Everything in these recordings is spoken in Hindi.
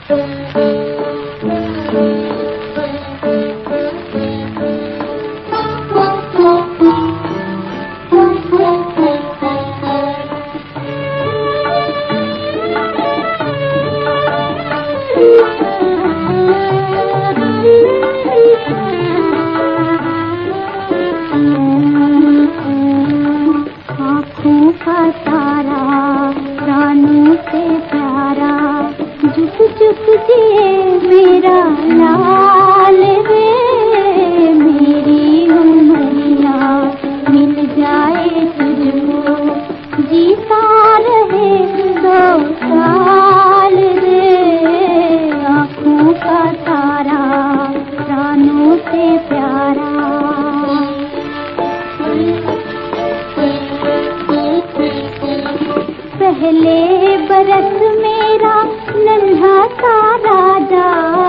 पहले बरस मेरा नन्हा सा राजा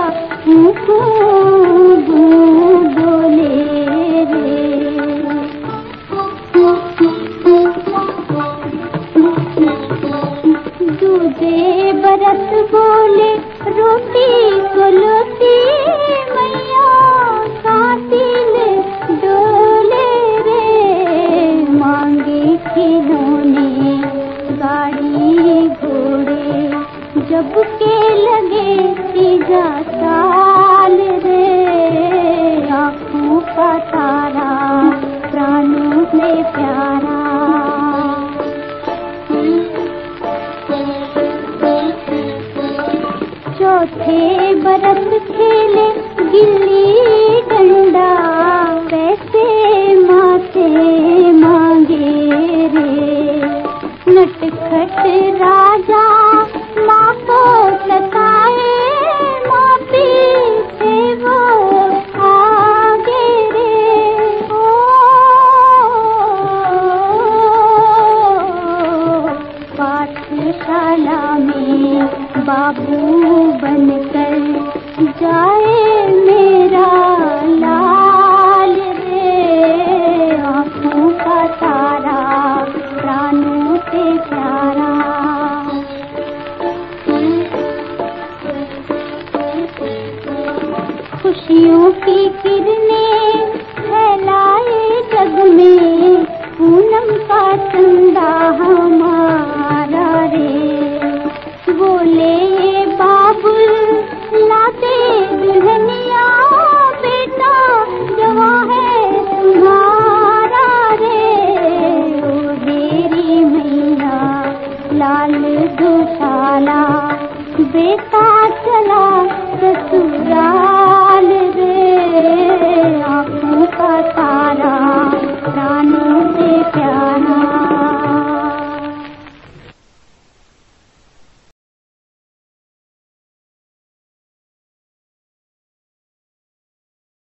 बोले रे, दूजे बरस बोले रोटी को लोटी मैया कातिल डोले रे, मांगे खिलौने गाड़ी घोड़े जब के लगे तीजा साल रे, आँखों का तारा प्राणों से प्यारा। चौथे बरस खेले गिल्ली डंडा पैसे माँ से मांगे रे, नटखट राजा माँ को सताए, माँ पीछे वो आगे रे, ओ पाठशाला में बाबू बनकर जाए मेरा लाल रे, आँखों का तारा प्राणों से प्यारा। खुशियों की किरणें फैलाए जग में, पूनम का चंदा हमारा रे, बोले ये बाबुल लाते दुल्हनिया, बेटा जवां है तुम्हारा रे, ओ देरी मैया लाल दुशाला बेटा चला